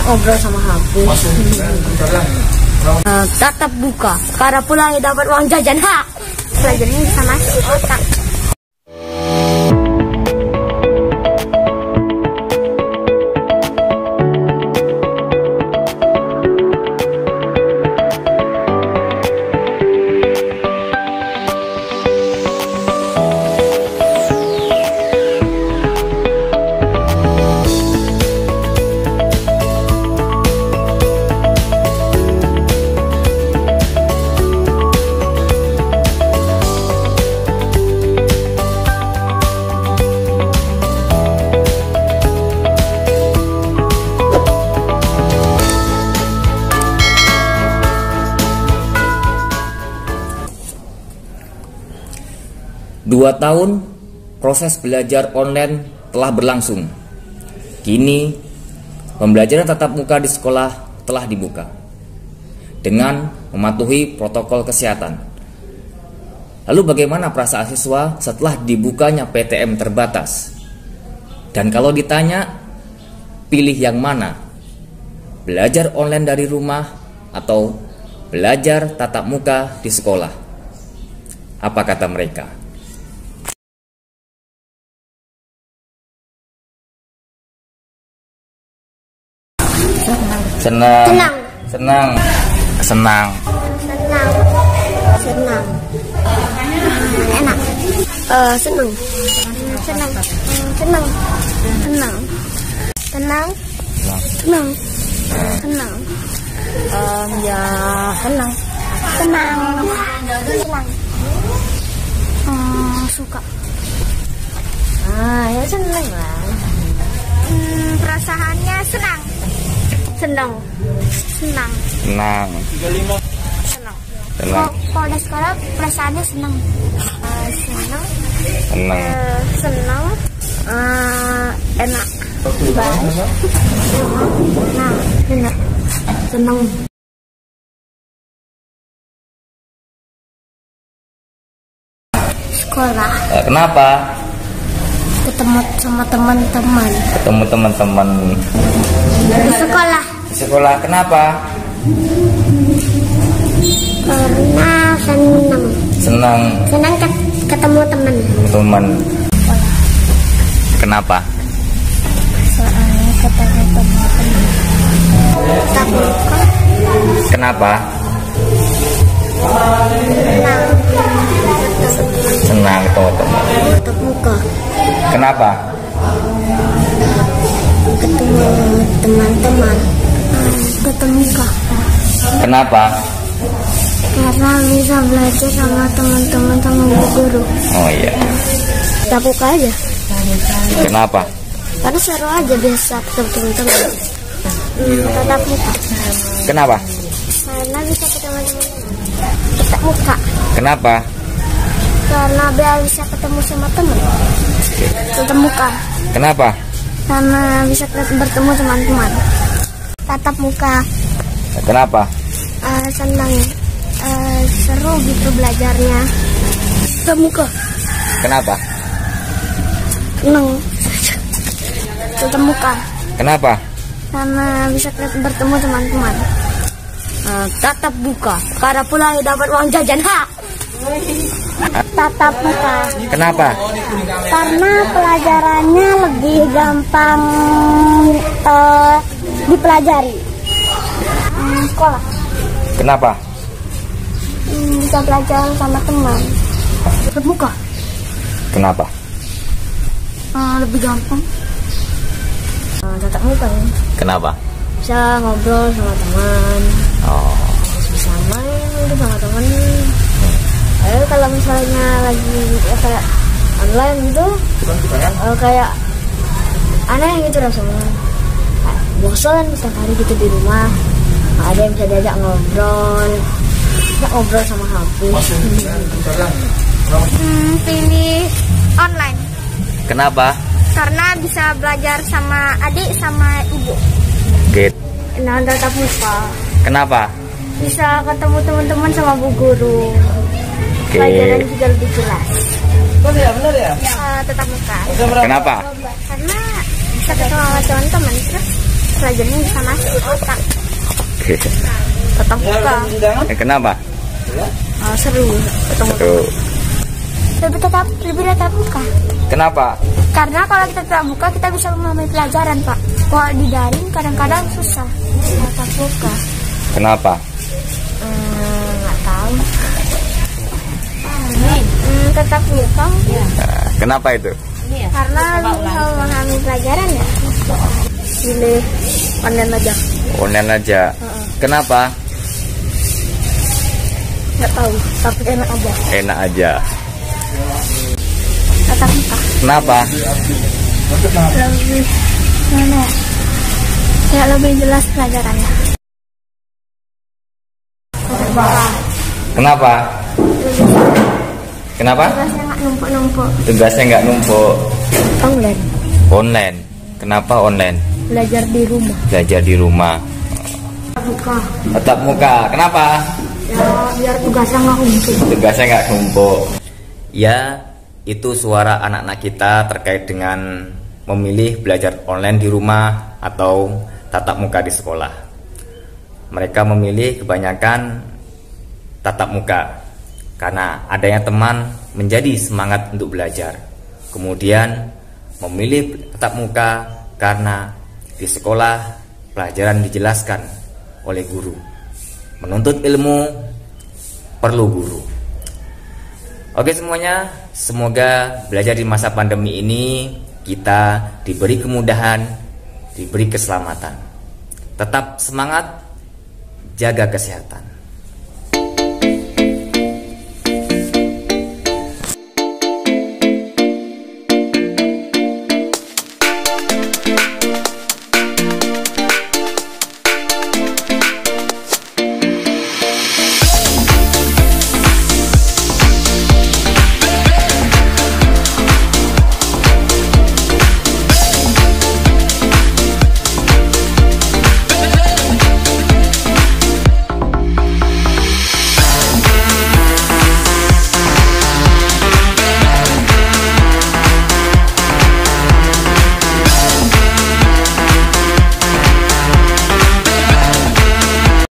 ngobrol sama HP. Tatap buka, karena pulang dapat uang jajan. Pelajarannya bisa masuk otak. Dua tahun proses belajar online telah berlangsung. Kini pembelajaran tatap muka di sekolah telah dibuka dengan mematuhi protokol kesehatan. Lalu bagaimana perasaan siswa setelah dibukanya PTM terbatas? Dan kalau ditanya, pilih yang mana? Belajar online dari rumah atau belajar tatap muka di sekolah? Apa kata mereka? Senang. Senang. Senang. Senang. Enak. Senang. Senang. Senang. Senang. Senang. Senang. Senang. Ya senang. Senang. Senang. Suka. Ya senang lah. Perasaannya senang. Senang. Senang. Senang. Senang. Senang. Kalau udah sekolah perasaannya senang. Senang. Senang. Senang. Enak. Baik. Nah, enak. Senang. Sekolah. Kenapa? Ketemu sama teman-teman. Ketemu teman-teman Di sekolah. di sekolah. Kenapa? Karena senang. Senang Senang ketemu teman. teman. Kenapa? Soalnya ketemu teman-teman. Tapi Kenapa? Senang ketemu teman. tatap muka. Kenapa? Ketemu teman-teman. Ketemu muka. Kenapa? Karena bisa belajar sama teman-teman sama bu guru. Oh iya. Tatap muka aja. Kenapa? Karena seru aja biasa ketemu teman-teman. Tatap muka. Kenapa? Karena bisa ketemu teman-teman. Tatap muka. Kenapa? Karena biar bisa ketemu sama teman. Tatap muka. Kenapa? Karena bisa bertemu teman-teman. Tatap muka. Kenapa? Senang. Seru gitu belajarnya. Tatap muka. Kenapa? Senang. Tatap muka. Kenapa? Karena bisa bertemu teman-teman. Tatap buka, karena pulang dapat uang jajan. Tatap muka. Kenapa? Karena pelajarannya lebih gampang dipelajari. Sekolah. Kenapa? Bisa belajar sama teman. Tatap muka. Kenapa? Lebih gampang. Tatap muka ya. Kenapa? Bisa ngobrol sama teman. Oh. Bisa main gitu sama teman. Kalau misalnya lagi kayak online gitu, kayak aneh gitu rasanya. Bosan setiap hari gitu di rumah. Ada yang bisa diajak ngobrol, sama HP. Pilih online. Kenapa? Karena bisa belajar sama adik sama ibu. Gitu. Nah, tatap muka. Kenapa? Bisa ketemu teman-teman sama bu guru. Pelajaran juga lebih jelas. Tetap muka. Kenapa? Karena bisa ketemu sama teman-teman terus pelajarannya bisa masuk ke otak. Tatap muka. Kenapa? Seru. Seru. Lebih tetap muka. Kenapa? Karena kalau kita tetap muka kita bisa memahami pelajaran, Pak. Kalau di daring kadang-kadang susah tatap muka. Kenapa? Nggak tahu. Tetap muka. Kenapa itu? Karena lebih bisa memahami pelajaran ya. Pilih online aja. Online aja. Kenapa? Nggak tahu. Tapi enak aja. Enak aja. Tatap muka. Kenapa? Lebih mana? Ya lebih jelas pelajarannya. Kenapa? Kenapa? Tugasnya nggak numpuk-numpuk. Tugasnya nggak numpuk. Online. Online. Kenapa online? Belajar di rumah. Belajar di rumah. Tatap muka. Tatap muka. Kenapa? Ya biar tugasnya nggak numpuk. Tugasnya nggak numpuk. Ya, itu suara anak-anak kita terkait dengan memilih belajar online di rumah atau tatap muka di sekolah. Mereka memilih kebanyakan tatap muka karena adanya teman menjadi semangat untuk belajar. Kemudian memilih tatap muka karena di sekolah pelajaran dijelaskan oleh guru. Menuntut ilmu perlu guru. Oke semuanya, semoga belajar di masa pandemi ini kita diberi kemudahan, diberi keselamatan. Tetap semangat, jaga kesehatan.